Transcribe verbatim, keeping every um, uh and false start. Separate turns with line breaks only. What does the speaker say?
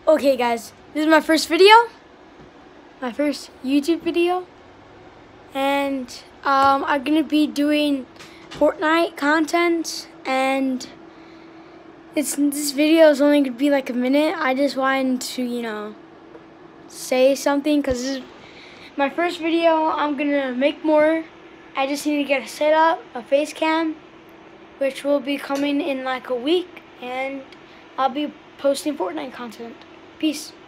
Okay guys, this is my first video, my first YouTube video, and um, I'm gonna be doing Fortnite content, and it's this video is only gonna be like a minute. I just wanted to, you know, say something because this is my first video. I'm gonna make more. I just need to get a setup, a face cam, which will be coming in like a week, and I'll be posting Fortnite content. Peace.